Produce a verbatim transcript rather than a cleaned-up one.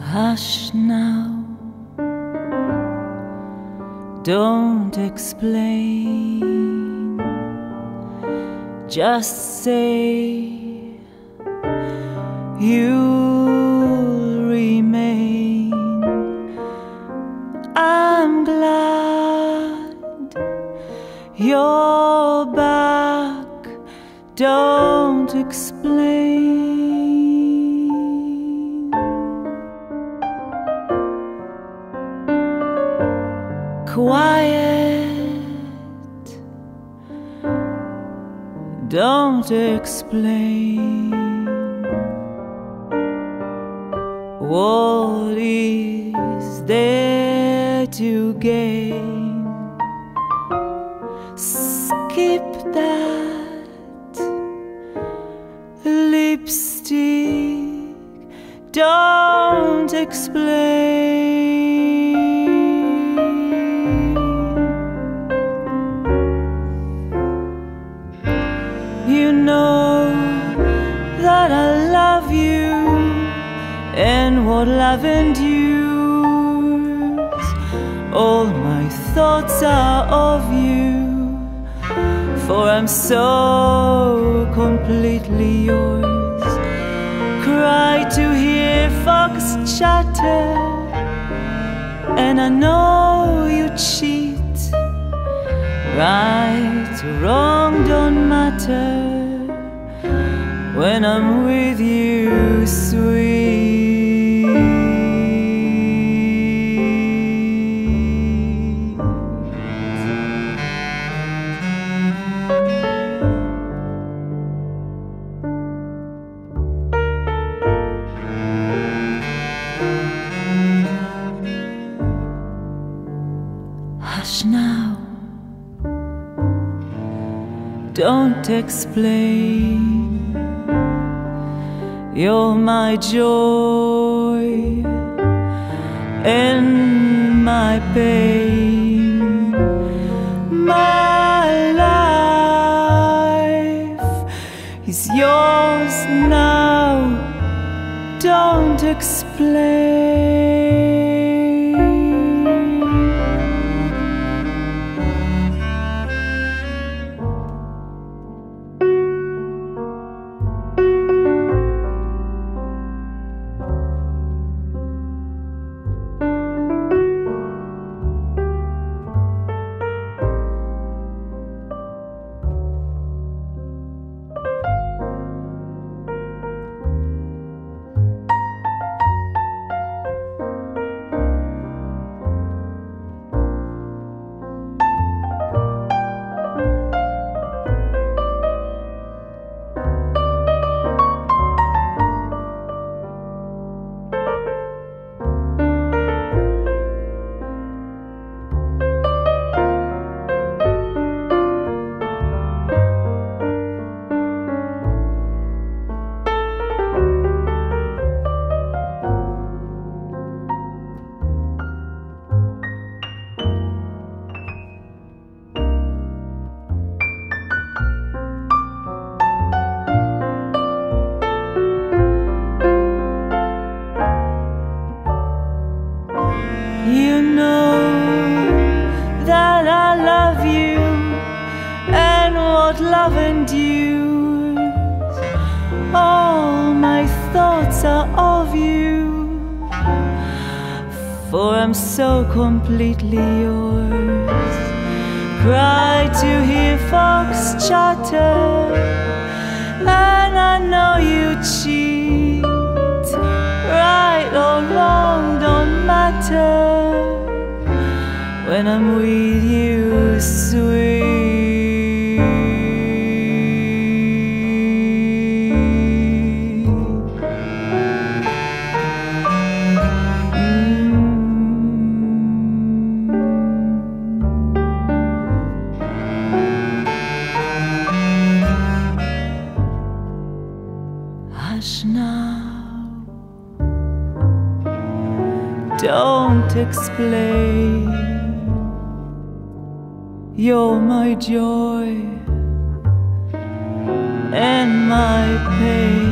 Hush now, don't explain, just say you'll remain. I'm glad you're back, don't explain. Quiet, don't explain. What is there to gain? Skip that lipstick, don't explain. You know that I love you, and what love endures. All my thoughts are of you, for I'm so completely yours. Cry to hear fox chatter, and I know you cheat. Right or wrong don't matter when I'm with you, sweet. Hush now, don't explain. You're my joy and my pain. My life is yours now, don't explain. You know that I love you, and what love endures. All my thoughts are of you, for I'm so completely yours. Cry to hear fox chatter, and I know you cheat. Right or wrong don't matter when I'm with you, sweet. Mm. Hush now, don't explain. You're my joy and my pain.